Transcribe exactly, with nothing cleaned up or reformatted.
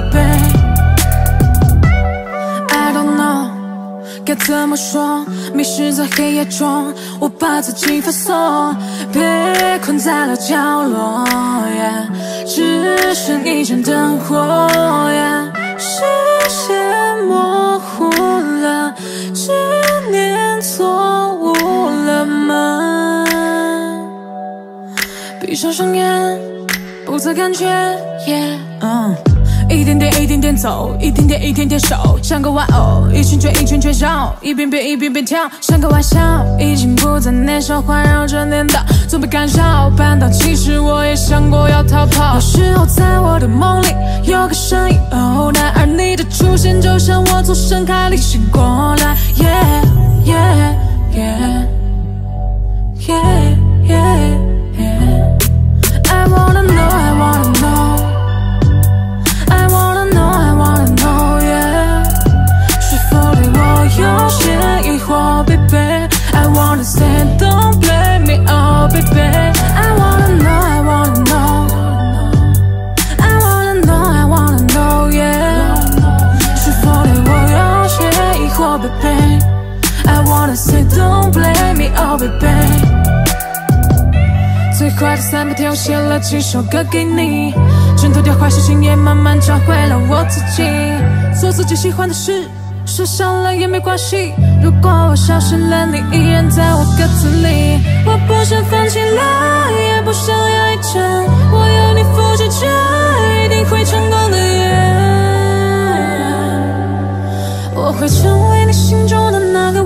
I don't know 该怎么说，迷失在黑夜中，我把自己反锁，被困在了角落， yeah, 只剩一盏灯火， yeah, 视线模糊了，执念错误了吗？闭上双眼，不再感觉 ，yeah, 嗯。一点点一点点走，一点点一点点守，像个玩偶，一圈圈一圈圈绕，一遍遍一遍遍跳，像个玩笑，已经不再年少，环绕着颠倒，总被干扰绊倒。其实我也想过要逃跑，有时候在我的梦里有个声音哦，然而你的出现就像我从深海里醒过来 ，yeah yeah yeah yeah yeah yeah。I wanna know, I wanna know。I wanna know, I wanna know, yeah 是否对我有些疑惑 baby I wanna say don't blame me, oh baby I wanna know, I wanna know I wanna know, I wanna know, yeah 是否对我有些疑惑 baby I wanna say don't blame me, oh baby最快的三百天，我写了几首歌给你，挣脱掉坏习惯，也慢慢找回了我自己。做自己喜欢的事，受伤了也没关系。如果我消失了，你依然在我歌词里。我不想放弃了，也不想要一阵，我有你扶持着，一定会成功的。Yeah 我会成为你心中的那个